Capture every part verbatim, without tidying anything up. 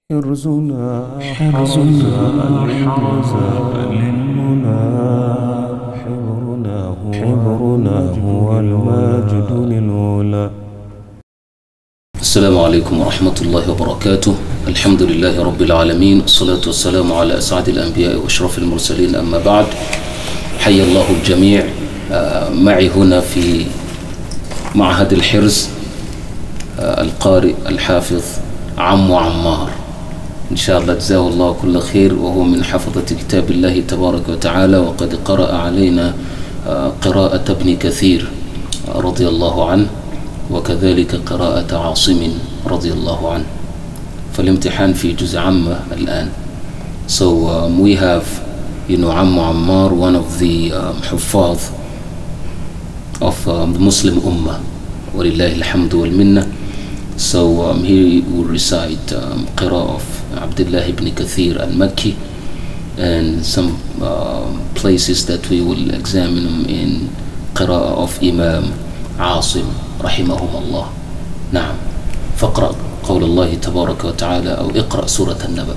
حرزنا حرزنا الحرز للمنى حبرنا حبرنا هو الماجد للعلا. السلام عليكم ورحمة الله وبركاته. الحمد لله رب العالمين، والصلاة والسلام على أسعد الأنبياء وأشرف المرسلين، أما بعد. حي الله الجميع. معي هنا في معهد الحرز القارئ الحافظ عمو عمار، إن شاء الله جزاه الله كل خير، وهو من حفظة كتاب الله تبارك وتعالى، وقد قرأ علينا قراءة ابن كثير رضي الله عنه، وكذلك قراءة عاصم رضي الله عنه. فالامتحان في جزء عامة الآن. So um, we have, you know, Ammu Ammar, one of the um, Huffaz of um, the Muslim Ummah. Walillahi alhamdu wal minna. So um, he will recite um, Qira'ah of Abdullah ibn Kathir al-Makki, and some uh, places that we will examine in Qira'ah of Imam Asim رحمهم الله. نعم. فاقرأ قول الله تبارك وتعالى، أو اقرأ سورة النبأ.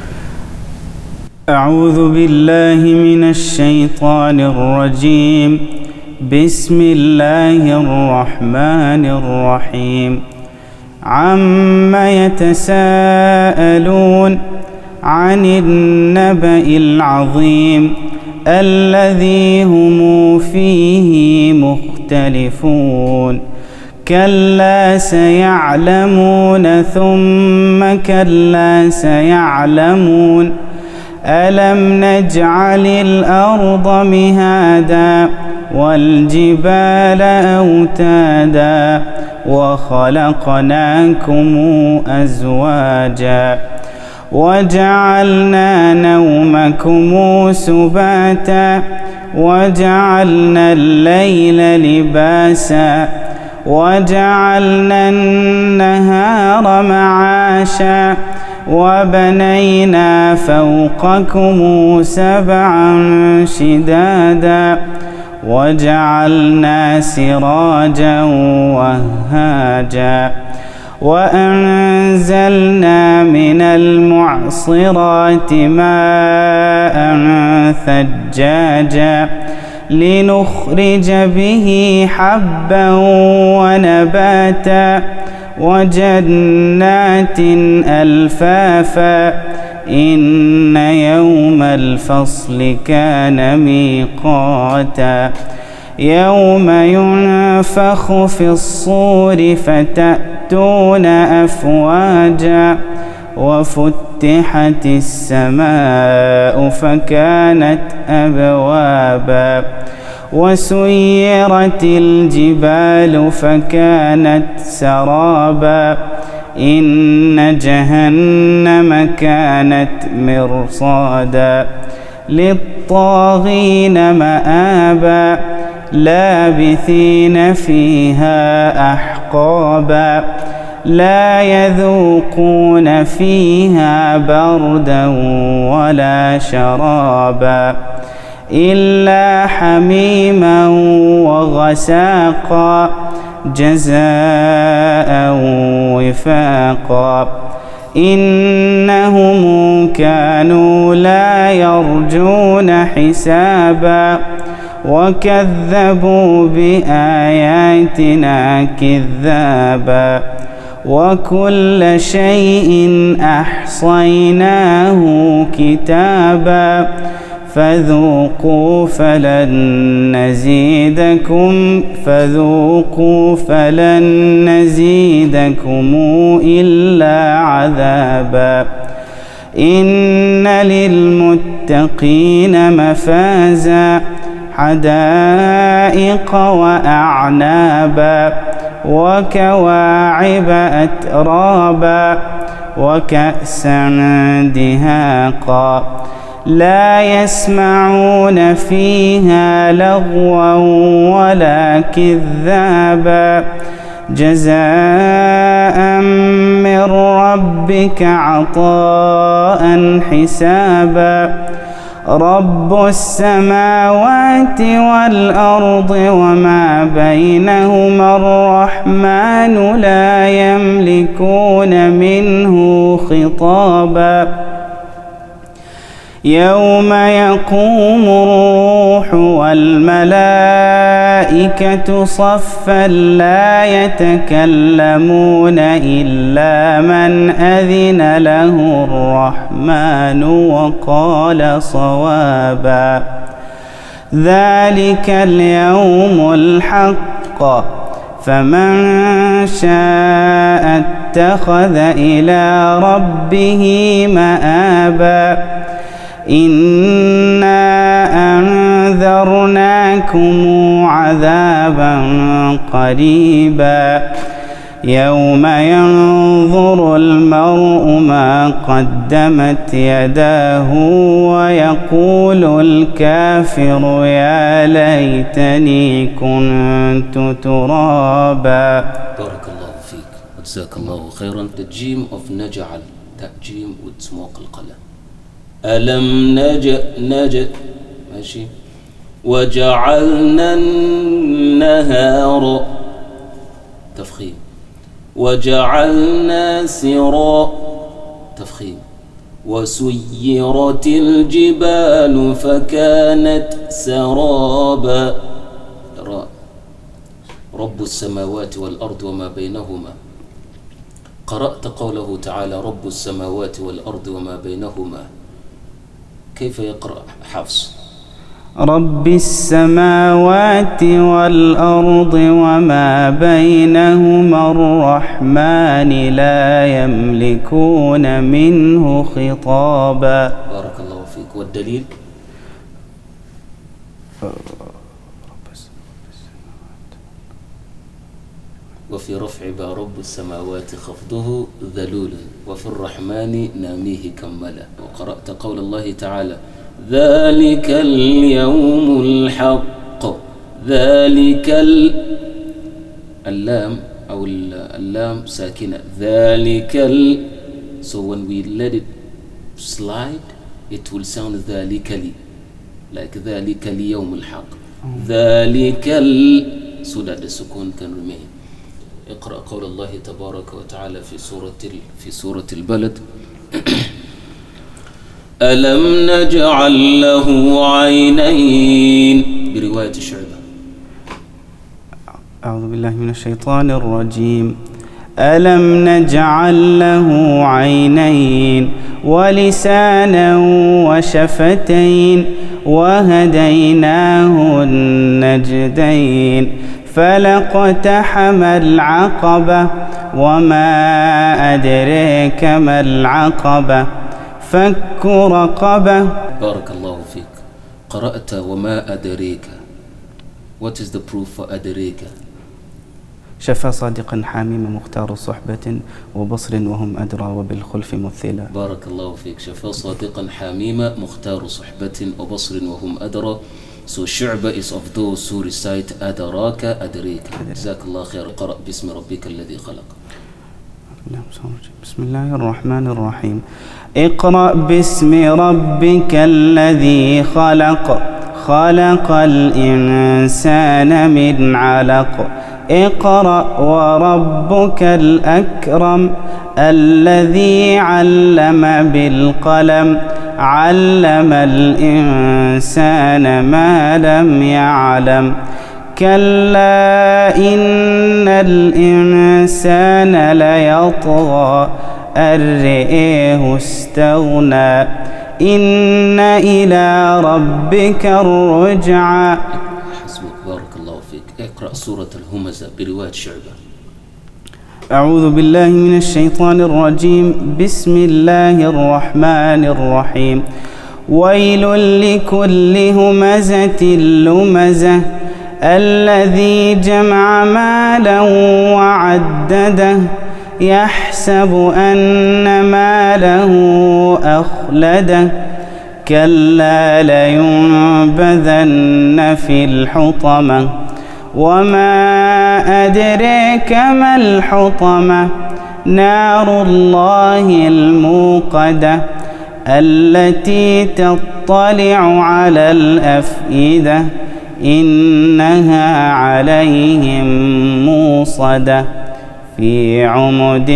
أعوذ بالله من الشيطان الرجيم. بسم الله الرحمن الرحيم. عما يتساءلون عن النبأ العظيم الذي هم فيه مختلفون. كلا سيعلمون ثم كلا سيعلمون. ألم نجعل الأرض مهادا والجبال أوتادا وخلقناكم أزواجا وجعلنا نومكم سباتا وجعلنا الليل لباسا وجعلنا النهار معاشا وبنينا فوقكم سبعا شدادا وجعلنا سراجا وهاجا وأنزلنا من المعصرات ماء ثجاجا لنخرج به حبا ونباتا وجنات ألفافا. إن يوم الفصل كان ميقاتا. يوم ينفخ في الصور فتأتون أفواجا وفتحت السماء فكانت أبوابا وسيرت الجبال فكانت سرابا. إن جهنم كانت مرصادا للطاغين مآبا لابثين فيها أحقابا لا يذوقون فيها بردا ولا شرابا إلا حميما وغساقا جزاء وفاقا. إنهم كانوا لا يرجون حسابا وكذبوا بآياتنا كذابا وكل شيء أحصيناه كتابا فذوقوا فلن نزيدكم فذوقوا فلن نزيدكم إلا عذابا. إن للمتقين مفازا حدائق وأعنابا وكواعب أترابا وكأسا دهاقا لا يسمعون فيها لغوا ولا كذابا جزاء من ربك عطاء حسابا. رب السماوات والأرض وما بينهما الرحمن لا يملكون منه خطابا يوم يقوم الروح والملائكة صفا لا يتكلمون إلا من أذن له الرحمن وقال صوابا ذلك اليوم الحق فمن شاء اتخذ إلى ربه مآبا إنا أنذرناكم عذابا قريبا يوم ينظر المرء ما قدمت يداه ويقول الكافر يا ليتني كنت ترابا. بارك الله فيك وجزاك الله خيرا. The Jim of Naj'al, that Jim with smoke القلم. ألم نجأ نجأ ماشي وجعلنا النهار تفخيم وجعلنا سرا تفخيم وسيرت الجبال فكانت سرابا رب السماوات والأرض وما بينهما. قرأت قوله تعالى رب السماوات والأرض وما بينهما، كيف يقرأ حفص؟ رب السماوات والأرض وما بينهما الرحمن لا يملكون منه خطابا. بارك الله فيك. والدليل؟ وفي رفع با رب السماوات خفضه ذلول وفي الرحمن ناميه كملا. وقرأت قول الله تعالى ذلك اليوم الحق. ذلك اللام أو اللام ساكنة ذلك ال so when we let it slide it will sound ذلك لي like ذلك اليوم الحق ذلك ال so that the سكون can remain. اقرأ قول الله تبارك وتعالى في سورة في سورة البلد ألم نجعل له عينين برواية شعبة. أعوذ بالله من الشيطان الرجيم. ألم نجعل له عينين ولسانا وشفتين وهديناه النجدين فلاقتحم العقبة وما أدريك ما العقبة فك رقبة. بارك الله فيك. قرأت وما أدريك. What is the proof for أدريك؟ شفا صادقا حاميم مختار صحبة وبصر وهم أدرى وبالخلف مثلا. بارك الله فيك. شفا صادقا حاميم مختار صحبة وبصر وهم أدرى. So Shu'ba is of those who recite أدراك أدريك. جزاك الله خير. قرأ باسم ربك الذي خلق. بسم الله الرحمن الرحيم. اقرأ باسم ربك الذي خلق خلق الإنسان من علق اقرأ وربك الأكرم الذي علم بالقلم علم الإنسان ما لم يعلم كلا إن الإنسان ليطغى أن رآه استغنى إن إلى ربك الرجعى. حسبك. بارك الله فيك. اقرأ سورة الهمزة برواية شعبة. أعوذ بالله من الشيطان الرجيم. بسم الله الرحمن الرحيم. ويل لكل همزة لمزة الذي جمع مالا وعدده يحسب أن ماله أخلده كلا لينبذن في الحطمة وما أدريك ما الحطمة نار الله الموقدة التي تطلع على الأفئدة إنها عليهم موصدة في عمد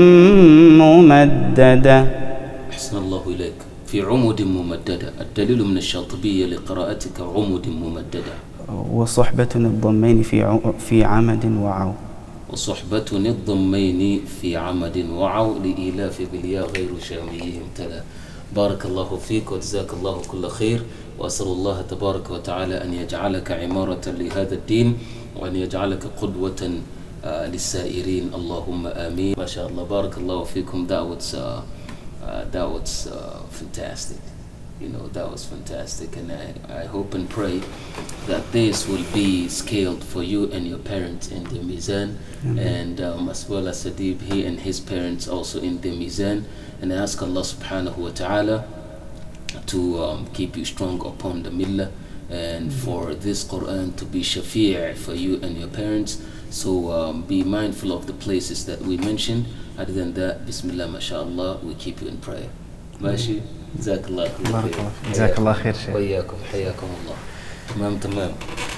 ممددة. أحسن الله إليك. في عمد ممددة، الدليل من الشاطبية لقراءتك عمد ممددة. وصحبة الضمين في في عمد وعو. وصحبة الضمين في عمد وعو لإيلاف بالياء غير شاميهم تلا. بارك الله فيك وجزاك الله كل خير، وأسأل الله تبارك وتعالى أن يجعلك عمارة لهذا الدين، وأن يجعلك قدوة uh, للسائرين، اللهم آمين. ما شاء الله، بارك الله فيكم. That was, uh, uh, that was uh, fantastic. You know, that was fantastic, and I, I hope and pray that this will be scaled for you and your parents in the Mizan, mm-hmm. and um, as well as Adib, he and his parents also in the Mizan. And I ask Allah subhanahu wa ta'ala to um, keep you strong upon the millah, and mm-hmm. for this Quran to be shafi' for you and your parents. So um, be mindful of the places that we mentioned. Other than that, Bismillah, mashallah, we keep you in prayer. ماشي. جزاك الله خير. جزاك الله خير شيخ. وإياكم، حياكم الله. تمام تمام.